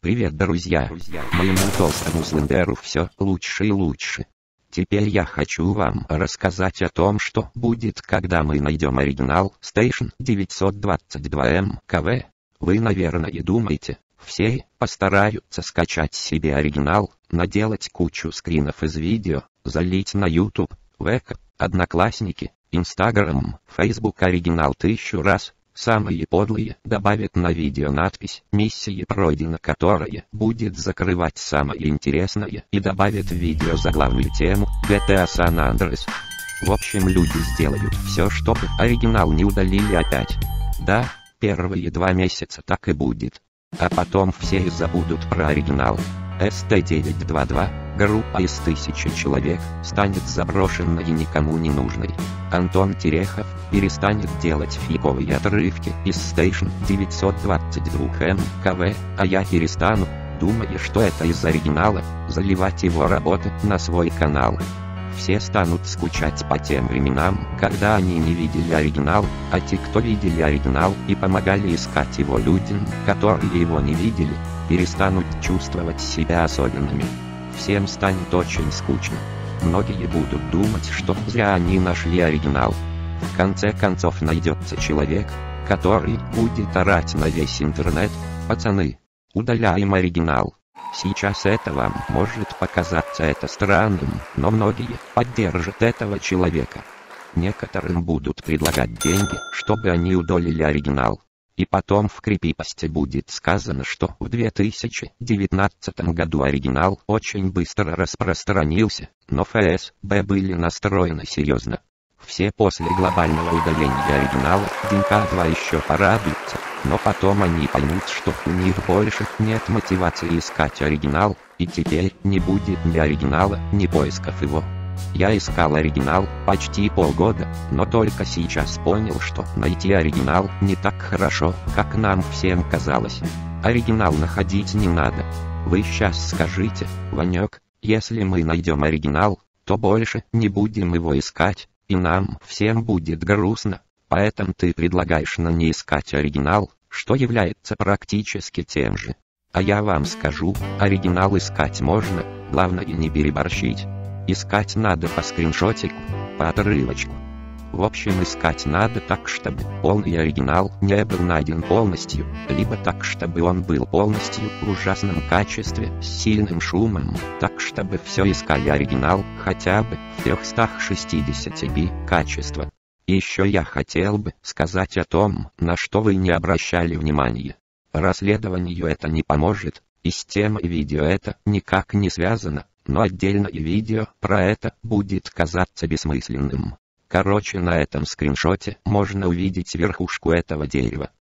Привет, друзья! Моему толстому слендеру все лучше и лучше. Теперь я хочу вам рассказать о том, что будет, когда мы найдем оригинал Station 922 МКВ. Вы, наверное, думаете, все постараются скачать себе оригинал, наделать кучу скринов из видео, залить на YouTube, ВК, Одноклассники, Instagram, Facebook оригинал 1000 раз. Самые подлые добавят на видео надпись «Миссия пройдена», которая будет закрывать самое интересное, и добавят в видео заглавную тему GTA San Andreas. В общем, люди сделают все, чтобы оригинал не удалили опять. Да, первые 2 месяца так и будет. А потом все забудут про оригинал. ST922, группа из 1000 человек, станет заброшенной и никому не нужной. Антон Терехов перестанет делать фиговые отрывки из Station 922 МКВ, а я перестану, думая, что это из оригинала, заливать его работы на свой канал. Все станут скучать по тем временам, когда они не видели оригинал, а те, кто видели оригинал и помогали искать его людям, которые его не видели, перестанут чувствовать себя особенными. Всем станет очень скучно. Многие будут думать, что зря они нашли оригинал. В конце концов найдется человек, который будет орать на весь интернет: «Пацаны, удаляем оригинал». Сейчас это вам может показаться странным, но многие поддержат этого человека. Некоторым будут предлагать деньги, чтобы они удалили оригинал. И потом в крипипасте будет сказано, что в 2019 году оригинал очень быстро распространился, но ФСБ были настроены серьезно. Все после глобального удаления оригинала денька 2 еще порадуются, но потом они поймут, что у них больше нет мотивации искать оригинал, и теперь не будет ни оригинала, ни поисков его. Я искал оригинал почти полгода, но только сейчас понял, что найти оригинал не так хорошо, как нам всем казалось. Оригинал находить не надо. Вы сейчас скажите: «Ванек, если мы найдем оригинал, то больше не будем его искать, и нам всем будет грустно, поэтому ты предлагаешь нам не искать оригинал, что является практически тем же». А я вам скажу, оригинал искать можно, главное не переборщить. Искать надо по скриншотику, по отрывочку. В общем, искать надо так, чтобы полный оригинал не был найден полностью, либо так, чтобы он был полностью в ужасном качестве, с сильным шумом, так, чтобы все искали оригинал хотя бы в 360p качества. Еще я хотел бы сказать о том, на что вы не обращали внимания. Расследованию это не поможет, и с темой видео это никак не связано, но отдельное видео про это будет казаться бессмысленным. Короче, на этом скриншоте можно увидеть верхушку этого дерева.